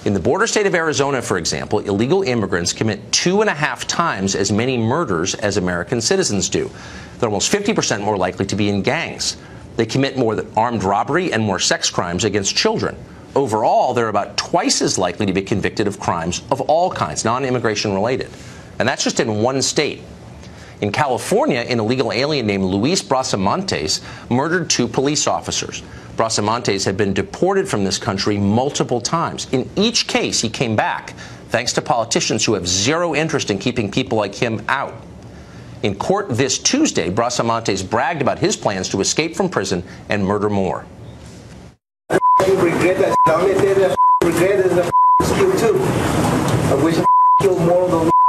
In the border state of Arizona, for example, illegal immigrants commit 2.5 times as many murders as American citizens do. They're almost 50% more likely to be in gangs. They commit more armed robbery and more sex crimes against children. Overall, they're about twice as likely to be convicted of crimes of all kinds, non-immigration related. And that's just in one state. In California, an illegal alien named Luis Brasamontes murdered 2 police officers. Brasamontes had been deported from this country multiple times. In each case, he came back, thanks to politicians who have zero interest in keeping people like him out. In court this Tuesday, Brasamontes bragged about his plans to escape from prison and murder more. I regret that. The only thing that I regret is the skill too. I wish I killed more of them.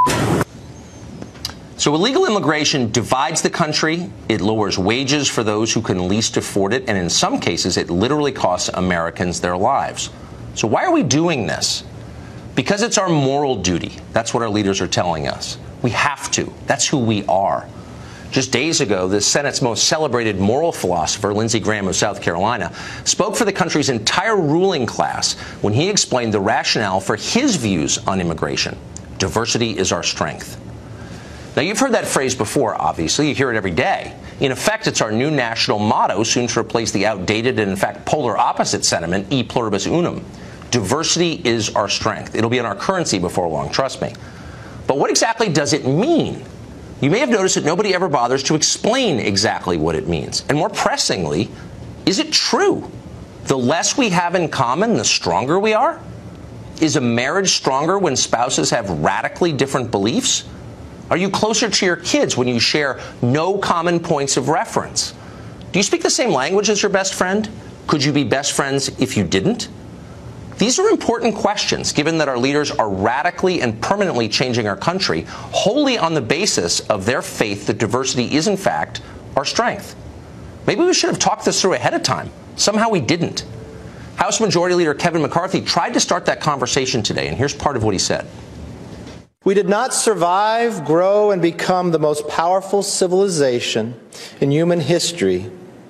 So illegal immigration divides the country, it lowers wages for those who can least afford it, and in some cases it literally costs Americans their lives. So why are we doing this? Because it's our moral duty. That's what our leaders are telling us. We have to. That's who we are. Just days ago, the Senate's most celebrated moral philosopher, Lindsey Graham of South Carolina, spoke for the country's entire ruling class when he explained the rationale for his views on immigration. Diversity is our strength. Now, you've heard that phrase before, obviously. You hear it every day. In effect, it's our new national motto, soon to replace the outdated and, in fact, polar opposite sentiment, e pluribus unum. Diversity is our strength. It'll be in our currency before long, trust me. But what exactly does it mean? You may have noticed that nobody ever bothers to explain exactly what it means. And more pressingly, is it true? The less we have in common, the stronger we are? Is a marriage stronger when spouses have radically different beliefs? Are you closer to your kids when you share no common points of reference? Do you speak the same language as your best friend? Could you be best friends if you didn't? These are important questions, given that our leaders are radically and permanently changing our country wholly on the basis of their faith that diversity is, in fact, our strength. Maybe we should have talked this through ahead of time. Somehow we didn't. House Majority Leader Kevin McCarthy tried to start that conversation today, and here's part of what he said. We did not survive, grow, and become the most powerful civilization in human history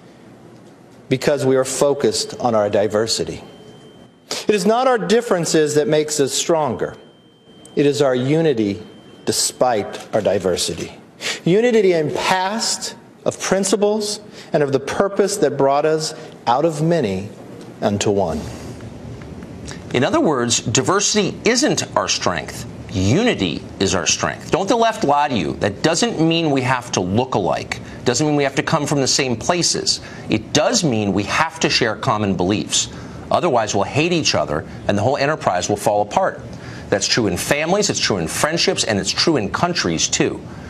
because we are focused on our diversity. It is not our differences that makes us stronger. It is our unity despite our diversity. Unity in past, of principles, and of the purpose that brought us out of many unto one. In other words, diversity isn't our strength. Unity is our strength. Don't the left lie to you. That doesn't mean we have to look alike. Doesn't mean we have to come from the same places. It does mean we have to share common beliefs. Otherwise, we'll hate each other, and the whole enterprise will fall apart. That's true in families, it's true in friendships, and it's true in countries, too.